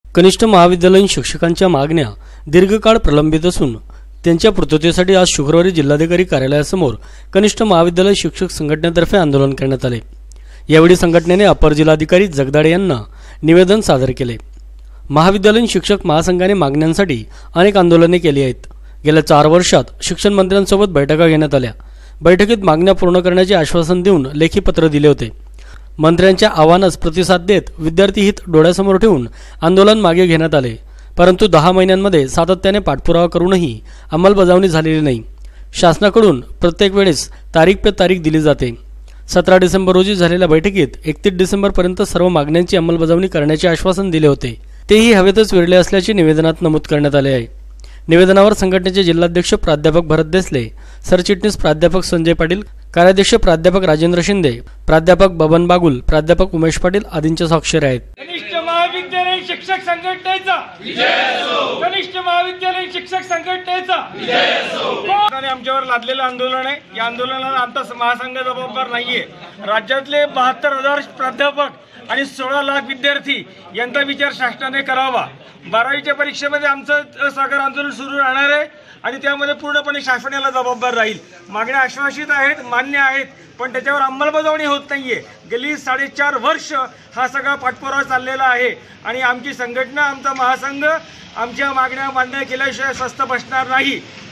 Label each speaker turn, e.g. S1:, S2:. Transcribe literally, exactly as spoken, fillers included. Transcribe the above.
S1: कनिष्ठ महाविद्यालयीन शिक्षकांच्या मागण्या दीर्घकाळ प्रलंबित असून त्यांच्या पूर्ततेसाठी आज शुक्रवारी जिल्हाधिकारी कार्यालयासमोर कनिष्ठ महाविद्यालय शिक्षक संघटनेतर्फे आंदोलन करण्यात आले। यावेळी संघटनेने अपर जिल्हाधिकारी जगदाडे यांना निवेदन सादर केले। महाविद्यालयीन शिक्षक महासंघाने मागण्यांसाठी अनेक आंदोलने केली आहेत। गेल्या चार वर्षात शिक्षण मंत्र्यांसोबत बैठका घेण्यात आल्या। बैठकीत मागण्या पूर्ण करण्याचे आश्वासन देऊन लेखी पत्र दिले होते। मंत्र्यांच्या आव्हानास प्रतिसाद देत विद्यार्थी हित डोळ्यासमोर ठेवून आंदोलन मागे घेण्यात आले, परंतु दहा महिन्यांमध्ये सातत्याने पाठपुरावा करूनही अंमलबजावणी झालेली नाही। शासनाकडून प्रत्येक वेळेस तारीख पे तारीख दिली जाते। सतरा डिसेंबर रोजी झालेल्या बैठकीत एकतीस डिसेंबर पर्यंत सर्व मागण्यांची अंमलबजावणी करण्याचे आश्वासन दिले होते, तेही हवेतच विरले असल्याचे निवेदनात नमूद करण्यात आले आहे। निवेदनावर संघटनेचे जिल्हाध्यक्ष प्राध्यापक भरत देसले, सरचिटणीस प्राध्यापक संजय पाटील, कार्याध्यक्ष प्राध्यापक राजेंद्र शिंदे, प्राध्यापक बबन बागुल, प्राध्यापक उमेश पाटील आदींच्या स्वाक्षरी आहेत।
S2: कनिष्ठ महाविद्यालयीन शिक्षक संघटनेचा विजय असो। कनिष्ठ महाविद्यालयीन शिक्षक संघटनेचा विजय असो। आमच्यावर लादलेलं आंदोलन आहे। या आंदोलनाला आमचा महासंघ जबाबदार नाहीये। राज्यातले बहात्तर हजार प्राध्यापक आणि सोळा लाख विद्यार्थी यांचा विचार शासनाने करावा। बारावीच्या परीक्षेमध्ये आमचं असहकार आंदोलन सुरू राहणार आहे आणि त्यामध्ये पूर्णपणे शासनाला जबाबदार राहील। मागण्या आश्वासित आहेत, मान्य आहेत, पण त्याच्यावर अंमलबजावणी होत नाहीये। गेली साडेचार वर्ष हा सगळा पाठपुरावा चाललेला आहे आणि आमची संघटना, आमचा महासंघ आमच्या मागण्या मान्य केल्याशिवाय स्वस्थ बसणार नाही।